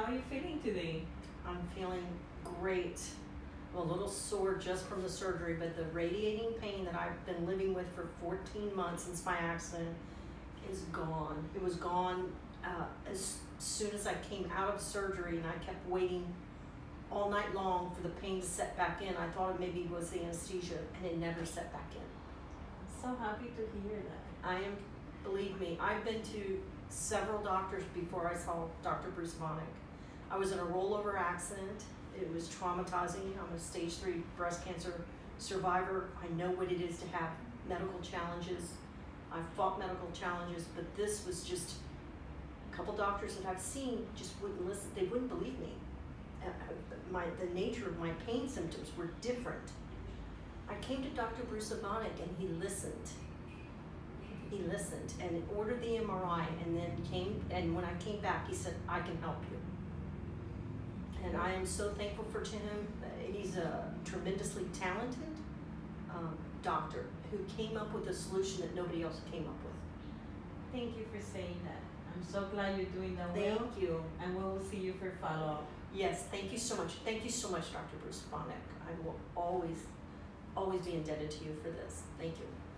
are you feeling today? I'm feeling great. I'm a little sore just from the surgery, but the radiating pain that I've been living with for 14 months since my accident is gone. It was gone as soon as I came out of surgery, and I kept waiting all night long for the pain to set back in. I thought it maybe was the anesthesia, and it never set back in. I'm so happy to hear that. I am, believe me, I've been to several doctors before I saw Dr. Bruce Vonnegut. I was in a rollover accident. It was traumatizing. I'm a stage 3 breast cancer survivor. I know what it is to have medical challenges. I've fought medical challenges, but this was just a couple doctors that I've seen just wouldn't listen. They wouldn't believe me. The nature of my pain symptoms were different. I came to Dr. Bruce Vonnegut, and he listened. He listened and ordered the MRI, and then and when I came back, he said, I can help you. And I am so thankful to him. He's a tremendously talented doctor who came up with a solution that nobody else came up with. Thank you for saying that. I'm so glad you're doing that well. Thank you. And we will see you for follow-up. Yes, thank you so much. Thank you so much, Dr. Bruce Vonnegut. I will always be indebted to you for this. Thank you.